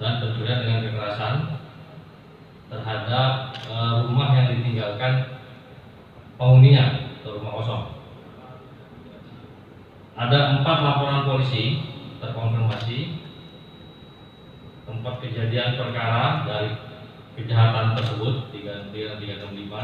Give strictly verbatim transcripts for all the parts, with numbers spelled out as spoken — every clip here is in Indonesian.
dan pencurian dengan kekerasan terhadap uh, rumah yang ditinggalkan penghuninya atau rumah kosong. Ada empat laporan polisi terkonfirmasi tempat kejadian perkara dari kejahatan tersebut tiga tiga enam lima,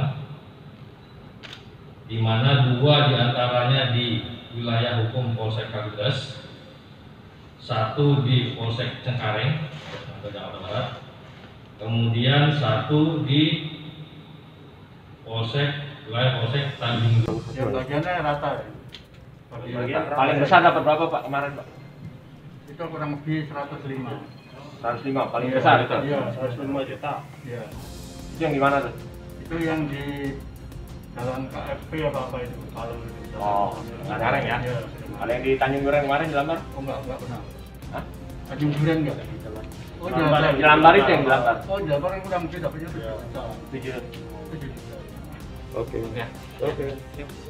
di mana dua diantaranya di wilayah hukum Polsek Kalideres, satu di Polsek Cengkareng, Jakarta Barat, kemudian satu di Polsek wilayah Polsek Tanjung. Ya, bagiannya rata. Bagian paling besar dapat berapa Pak kemarin Pak? Itu kurang lebih seratus lima. seratus lima paling besar itu. Iya, seratus lima juta. Iya. Itu yang di mana tuh? Itu yang di Jalan K F P apa apa itu kalau itu. Oh, Cengkareng ya. Iya. Kalau yang di Tanjung Duren kemarin dilamar? Oh enggak, enggak pernah. Hah? Tanjung Duren enggak? Oh, Dilamar, dilamar itu yang dilamar. Oh, dilamar yang kurang lebih dapatnya tujuh juta. tujuh. tujuh juta. Oke. Oke. Oke.